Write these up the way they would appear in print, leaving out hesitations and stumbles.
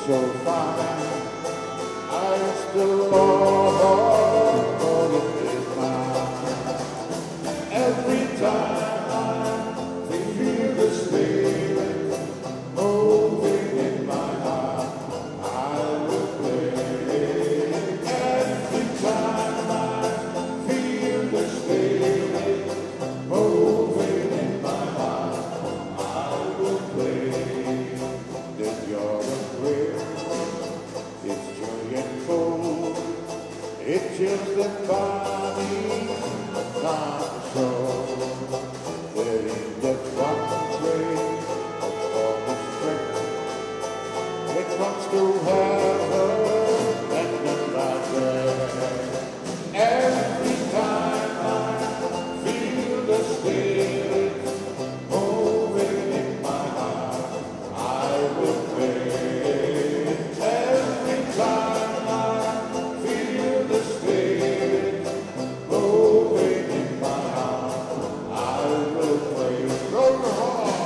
so fine. I still love all of it mine. Every time I feel the spirit moving in my heart, I will play. Every time I feel the spirit moving in my heart, I will play. That you're a prayer, it's joy and cold. It chills the body, but not the soul. There in that one train of all the strength, it wants to heaven and then right there. Every time I feel the spirit moving in my heart, I will pray. Every time I feel the spirit moving in my heart, I will pray. Go on.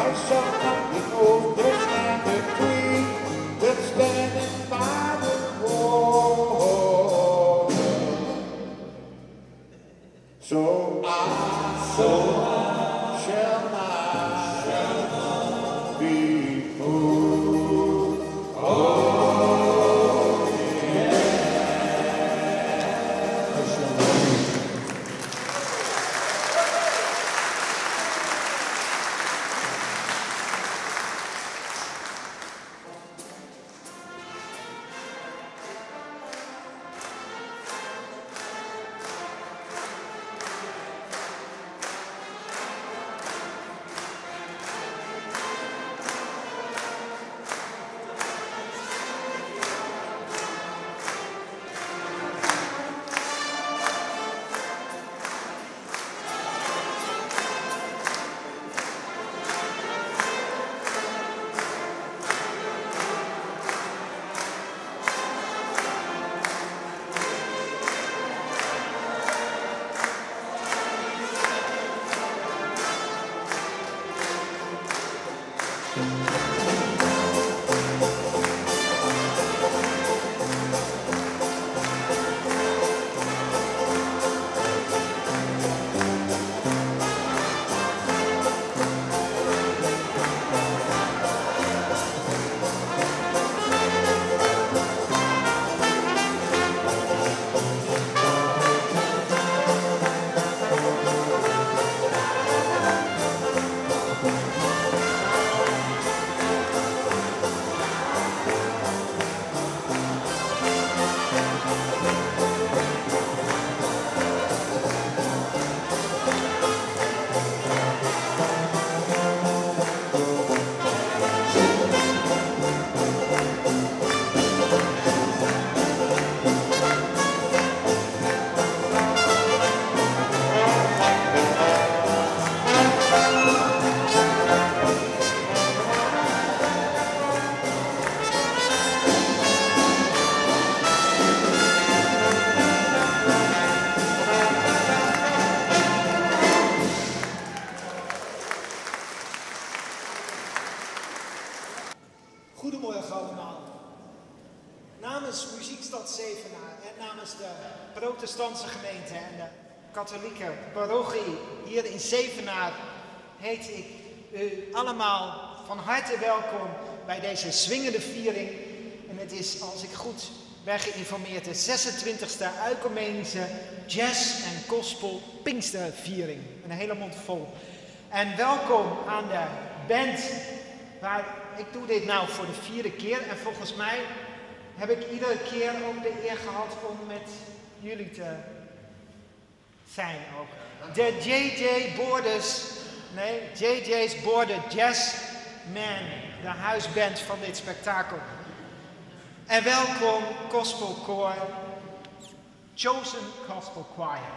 I shall not be moved. There's land a queen that's standing by the wall. So I shall not be moved. Oh, yeah. Goedemorgen allemaal. Namens Muziekstad Zevenaar en namens de protestantse gemeente en de katholieke parochie hier in Zevenaar heet ik u allemaal van harte welkom bij deze swingende viering. En het is, als ik goed ben geïnformeerd, de 26e Oecumenische Jazz en Gospel Pinksterviering. Een hele mond vol. En welkom aan de band. Ik doe dit nou voor de 4e keer en volgens mij heb ik iedere keer ook de eer gehad om met jullie te zijn ook. De JJ's Border Jazz Man, de huisband van dit spektakel. En welkom Gospel Choir, Chosen Gospel Choir.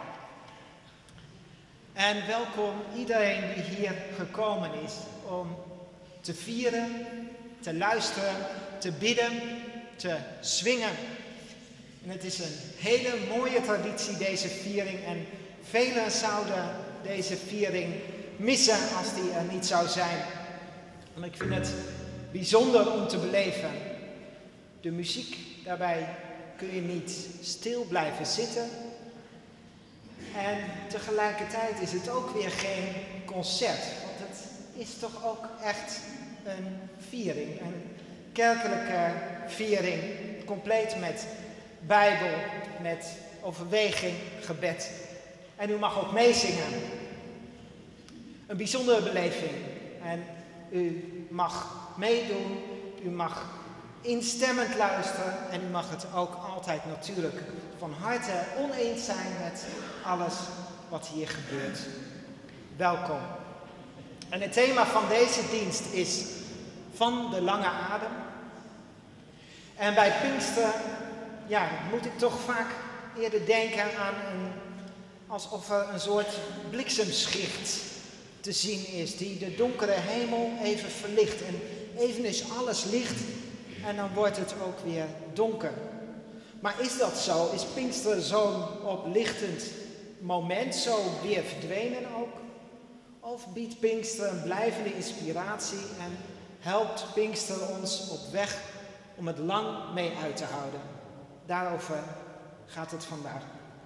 En welkom iedereen die hier gekomen is om te vieren, te luisteren, te bidden, te swingen. En het is een hele mooie traditie, deze viering. En velen zouden deze viering missen als die er niet zou zijn. En ik vind het bijzonder om te beleven. De muziek, daarbij kun je niet stil blijven zitten. En tegelijkertijd is het ook weer geen concert. Want het is toch ook echt een viering, een kerkelijke viering, compleet met Bijbel, met overweging, gebed. En u mag ook meezingen. Een bijzondere beleving. En u mag meedoen, u mag instemmend luisteren en u mag het ook altijd natuurlijk van harte oneens zijn met alles wat hier gebeurt. Welkom. En het thema van deze dienst is van de lange adem. En bij Pinkster, moet ik toch vaak eerder denken aan alsof er een soort bliksemschicht te zien is, die de donkere hemel even verlicht. En even is alles licht en dan wordt het ook weer donker. Maar is dat zo? Is Pinkster zo'n oplichtend moment, zo weer verdwenen ook? Of biedt Pinksteren een blijvende inspiratie en helpt Pinksteren ons op weg om het lang mee uit te houden? Daarover gaat het vandaag.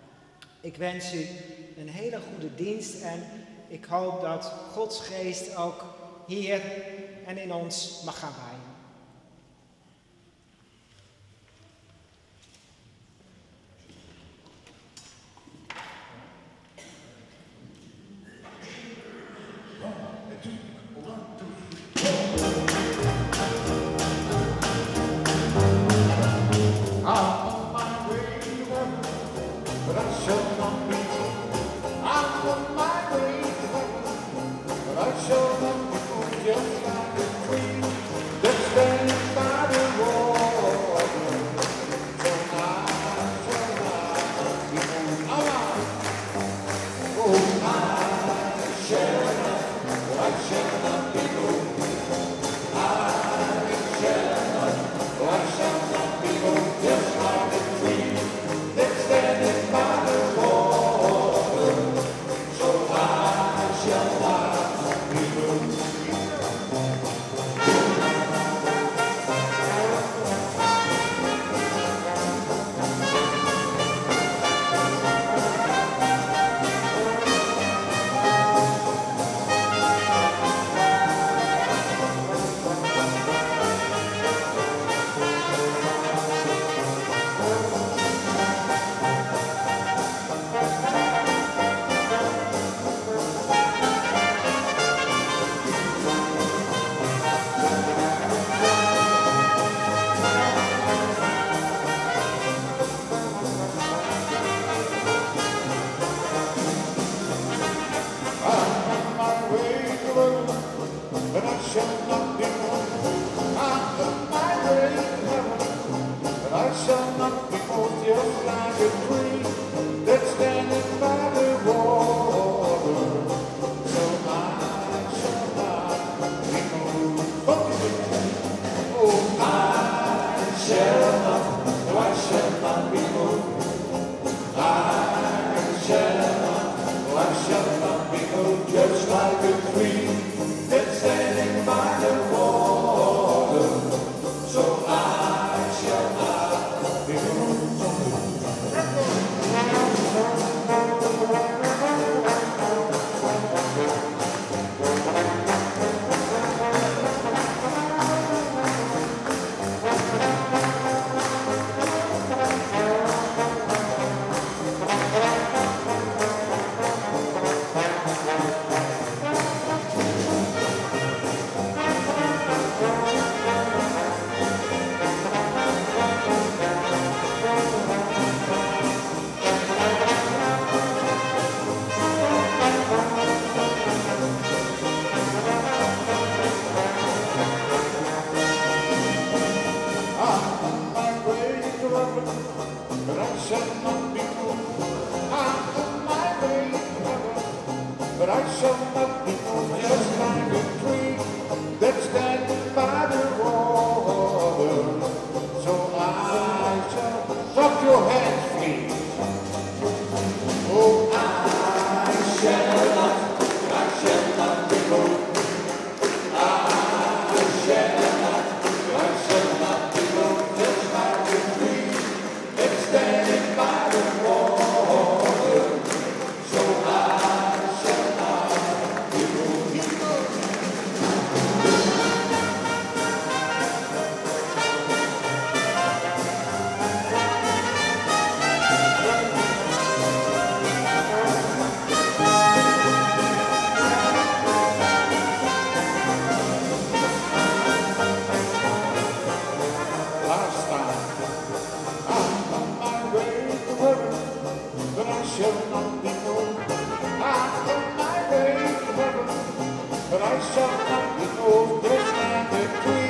Ik wens u een hele goede dienst en ik hoop dat Gods geest ook hier en in ons mag gaan waaien. But I shall not be moved, there's no victory.